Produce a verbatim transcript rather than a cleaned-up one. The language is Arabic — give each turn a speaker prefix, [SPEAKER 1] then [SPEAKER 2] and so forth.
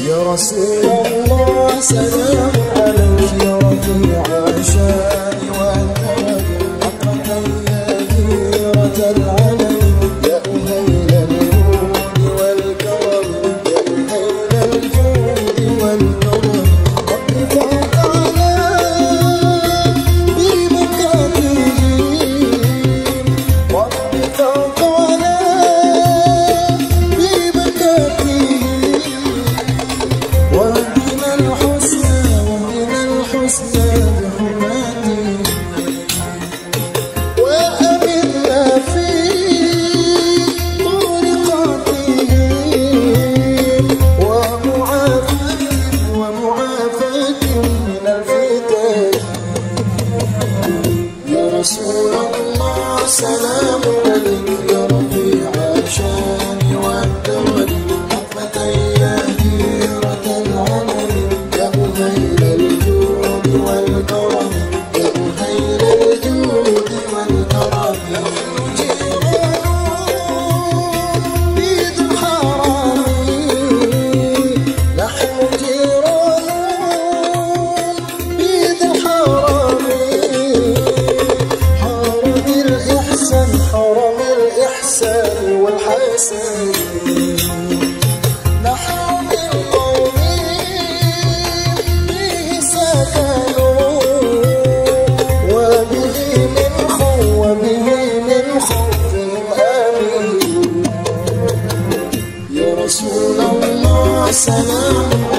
[SPEAKER 1] يا رسول الله سلام عليك يا رفيع شاني والكرم حقا يا غيرة العلم يا أهيل الجود والكرم يا أهيل الجود والكرم رب فوق على بمكاتبهم رب فوق على بمكاتبهم ومن الحسنى ومن الحسنى بحرماتهم وأمنا في طرقاتهم ومعافاتهم ومعافاتهم من الفتن يا رسول الله سلام عليك يا رفيع شاني والدول حقة يا غيرة العلم يا أهيل الجود والكرم يا أهيل الجود والكرم نحن جيران بيد الحرمين نحن جيران بيد الحرمين حرم الإحسان حرم الإحسان والحسن نحن من قوم به سكنوا وبه من خوف وبه من خوفهم آمين يا رسول الله سلام